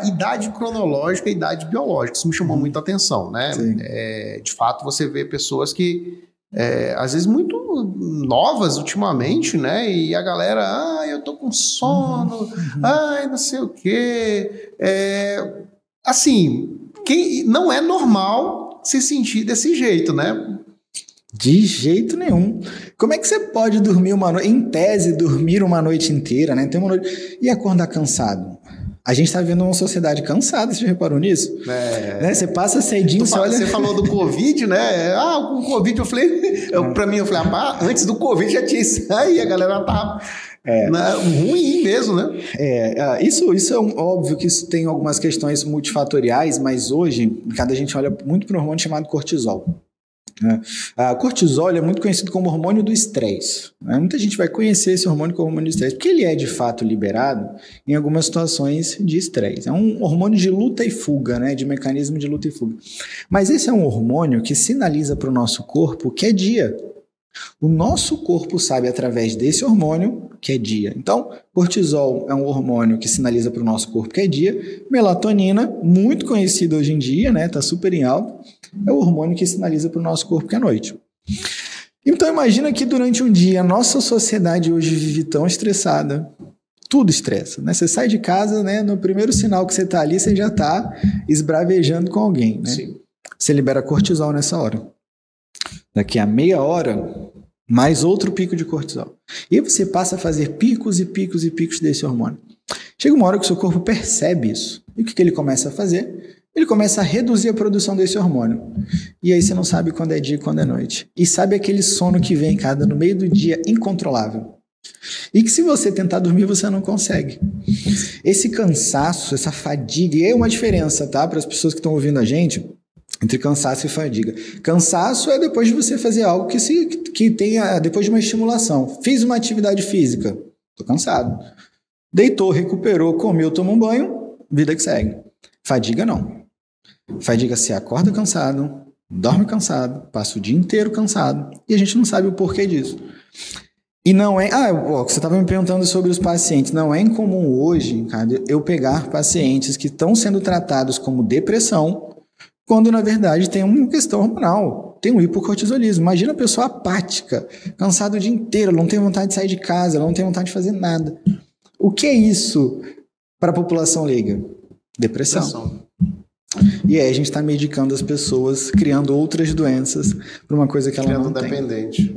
idade cronológica e idade biológica. Isso me chamou muita atenção, né? De fato, você vê pessoas que, às vezes, muito novas ultimamente, né? E a galera, eu tô com sono, não sei o quê. Assim, não é normal se sentir desse jeito, né? De jeito nenhum. Como é que você pode dormir uma noite, em tese, dormir uma noite inteira, né? Ter uma noite e acordar cansado? A gente está vivendo uma sociedade cansada, você já reparou nisso? Né? Você passa cedinho, você olha... Você falou do Covid, né? Com o Covid eu falei... Pra mim, eu falei, antes do Covid já tinha isso aí, a galera tava... ruim mesmo, né? Isso é óbvio que isso tem algumas questões multifatoriais, mas hoje, a gente olha muito para um hormônio chamado cortisol. O cortisol é muito conhecido como hormônio do estresse. Muita gente vai conhecer esse hormônio como hormônio do estresse, porque ele é de fato liberado em algumas situações de estresse. É um hormônio de luta e fuga, né? De mecanismo de luta e fuga. Mas esse é um hormônio que sinaliza para o nosso corpo que é dia. O nosso corpo sabe através desse hormônio que é dia. Então, cortisol é um hormônio que sinaliza para o nosso corpo que é dia. Melatonina, muito conhecido hoje em dia, né? Tá super em alta. É o hormônio que sinaliza para o nosso corpo que é noite. Então, imagina que durante um dia, a nossa sociedade hoje vive tão estressada. Tudo estressa, né? Você sai de casa, né? No primeiro sinal que você está ali, você já está esbravejando com alguém, né? Sim. Você libera cortisol nessa hora. Daqui a meia hora, mais outro pico de cortisol. E aí você passa a fazer picos e picos e picos desse hormônio. Chega uma hora que o seu corpo percebe isso. E o que ele começa a fazer? Ele começa a reduzir a produção desse hormônio. E aí você não sabe quando é dia e quando é noite. E sabe aquele sono que vem, cara, no meio do dia, incontrolável. E que se você tentar dormir, você não consegue. Esse cansaço, essa fadiga, e é uma diferença, tá? Para as pessoas que estão ouvindo a gente, entre cansaço e fadiga. Cansaço é depois de você fazer algo que tenha, depois de uma estimulação. Fiz uma atividade física, tô cansado. Deitou, recuperou, comeu, tomou um banho, vida que segue. Fadiga não. Fadiga, você acorda cansado, dorme cansado, passa o dia inteiro cansado e a gente não sabe o porquê disso. E não é... você estava me perguntando sobre os pacientes. Não é incomum hoje, cara, eu pegar pacientes que estão sendo tratados como depressão quando, na verdade, tem uma questão hormonal. Tem um hipocortisolismo. Imagina a pessoa apática, cansada o dia inteiro, não tem vontade de sair de casa, não tem vontade de fazer nada. O que é isso para a população leiga? Depressão. E aí a gente está medicando as pessoas, criando outras doenças para uma coisa que ela não tem. Dependente.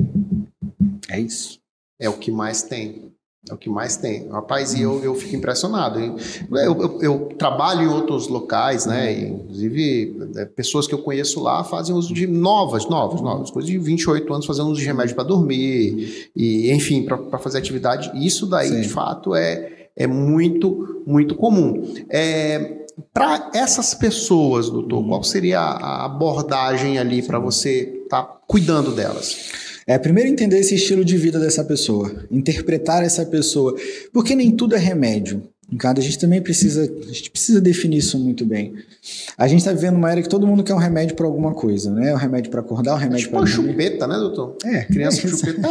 É isso. É o que mais tem. É o que mais tem. Rapaz, e eu fico impressionado. Eu trabalho em outros locais, né? E, inclusive, pessoas que eu conheço lá fazem uso de novas, coisas de 28 anos fazendo uso de remédio para dormir, e enfim, para fazer atividade. Isso daí, sim, de fato, é muito, muito comum. Para essas pessoas, doutor, qual seria a abordagem ali para você estar cuidando delas? Primeiro entender esse estilo de vida dessa pessoa, interpretar essa pessoa, porque nem tudo é remédio. A gente também precisa definir isso muito bem. A gente está vivendo uma era que todo mundo quer um remédio para alguma coisa, né? Um remédio para acordar, um remédio para dormir. Uma chupeta, né, doutor? Criança com chupeta.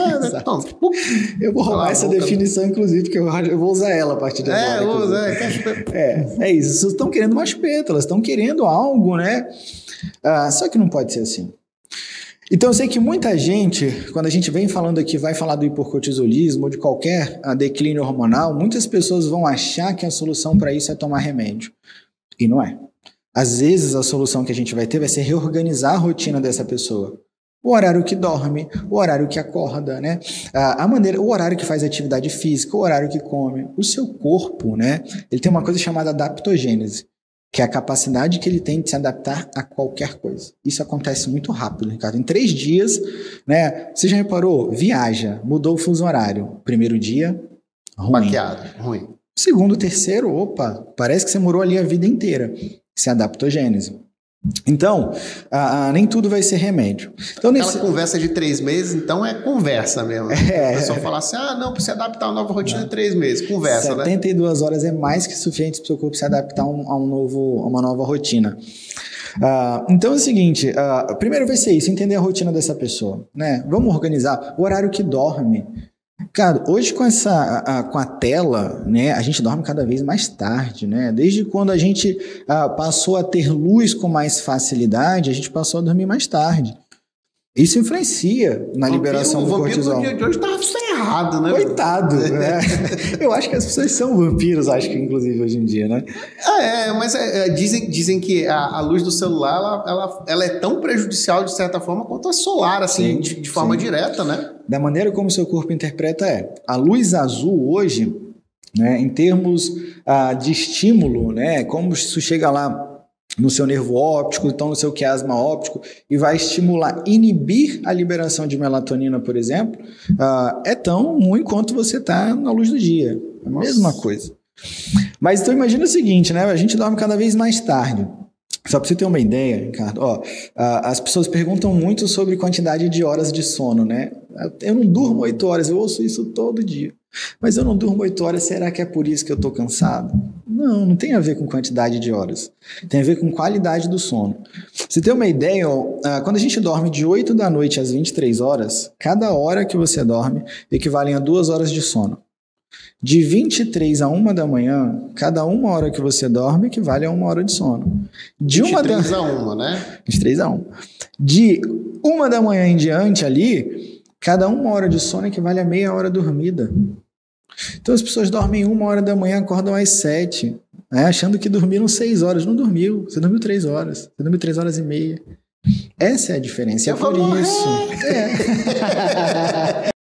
Eu vou roubar essa definição, inclusive, porque eu vou usar ela a partir de agora. É isso. Vocês estão querendo uma chupeta, elas estão querendo algo, né? Só que não pode ser assim. Então eu sei que muita gente, quando a gente vem falando aqui, vai falar do hipocortisolismo ou de qualquer declínio hormonal, muitas pessoas vão achar que a solução para isso é tomar remédio. E não é. Às vezes a solução que a gente vai ter vai ser reorganizar a rotina dessa pessoa. O horário que dorme, o horário que acorda, né? O horário que faz atividade física, o horário que come. O seu corpo, né? Ele tem uma coisa chamada adaptogênese, que é a capacidade que ele tem de se adaptar a qualquer coisa. Isso acontece muito rápido, Ricardo. Em 3 dias, né? Você já reparou? Viaja, mudou o fuso horário. Primeiro dia, ruim. Baqueado, ruim. Segundo, terceiro, parece que você morou ali a vida inteira. Isso é adaptogênese. Então, nem tudo vai ser remédio. Então, aquela conversa de 3 meses, então é conversa mesmo. O pessoal fala assim, não, para se adaptar a uma nova rotina de 3 meses, conversa, 72 horas é mais que suficiente para o seu corpo se adaptar a uma nova rotina. Então é o seguinte, primeiro vai ser isso, entender a rotina dessa pessoa, né? Vamos organizar o horário que dorme. Cara, hoje com com a tela, né, a gente dorme cada vez mais tarde, né? Desde quando a gente passou a ter luz com mais facilidade, a gente passou a dormir mais tarde. Isso influencia na liberação do cortisol. O vampiro do dia de hoje tá ferrado, né? Coitado, né? Eu acho que as pessoas são vampiros, acho que inclusive hoje em dia, né? Mas dizem que a luz do celular, ela é tão prejudicial de certa forma quanto a solar, assim, Sim, de forma sim. direta, né? Da maneira como o seu corpo interpreta a luz azul hoje, né, em termos de estímulo, né, como isso chega lá no seu nervo óptico, então no seu quiasma óptico, e vai estimular, inibir a liberação de melatonina, por exemplo, é tão ruim quanto você está na luz do dia. É a mesma coisa. Mas então imagina o seguinte, né? A gente dorme cada vez mais tarde. Só para você ter uma ideia, Ricardo, as pessoas perguntam muito sobre quantidade de horas de sono, né? Eu não durmo 8 horas, eu ouço isso todo dia. Mas eu não durmo 8 horas, será que é por isso que eu estou cansado? Não tem a ver com quantidade de horas. Tem a ver com qualidade do sono. Pra você ter uma ideia, quando a gente dorme de 8 da noite às 23 horas, cada hora que você dorme equivale a 2 horas de sono. De 23 a 1 da manhã, cada 1 hora que você dorme equivale a 1 hora de sono. De 23 a 1, né? 23 a 1. De 1 da manhã em diante ali, cada 1 hora de sono equivale a meia hora dormida. Então as pessoas dormem 1 hora da manhã, acordam às 7, né, achando que dormiram 6 horas. Não dormiu, você dormiu 3 horas, você dormiu 3 horas e meia. Essa é a diferença, é por isso.